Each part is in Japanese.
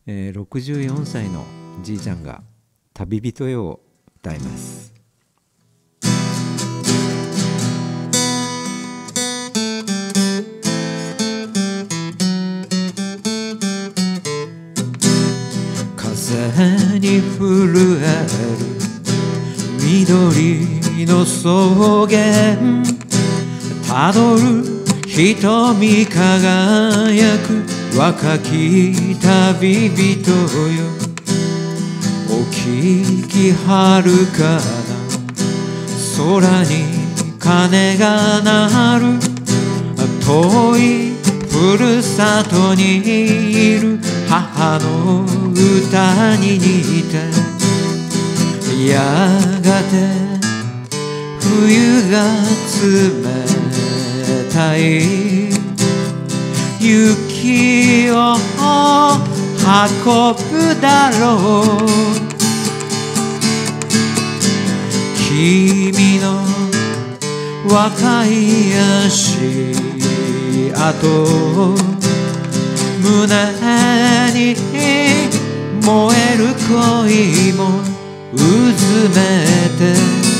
64歳のじいちゃんが旅人よを歌います。風に震える緑の草原、たどる瞳輝く若き旅人よ。お聞き遥かな空に鐘が鳴る、遠いふるさとにいる母の歌に似て、やがて冬が冷たい雪を運ぶだろう。君の若い足跡、胸に燃える恋もうずめて、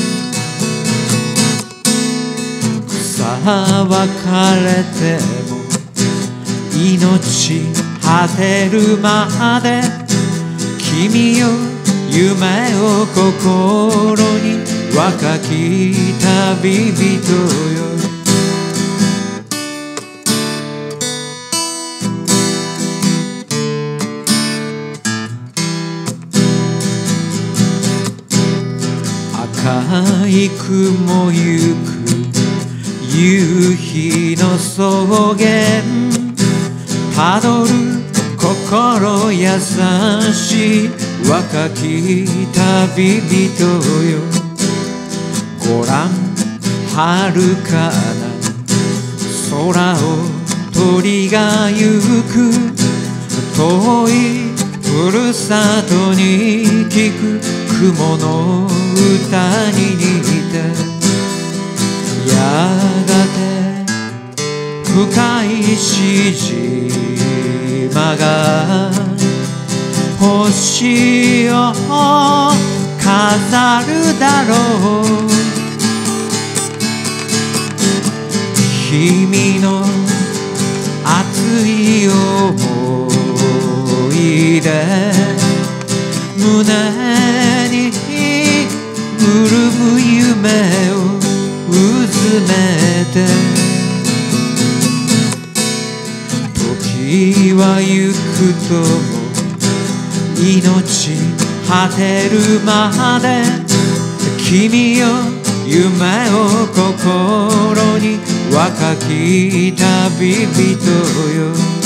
草は枯れても命果てるまで、君よ夢を心に若き旅人よ。赤い雲ゆく夕日の草原、たどる心優しい若き旅人よ。ごらん遥かな空を鳥が行く、遠いふるさとに聞く雲の歌に似て、やがて深いしじまが星を飾るだろう。君の熱い想いで胸に潤む夢をうずめて、時は行くとも命果てるまで、君よ夢を心に若き旅人よ。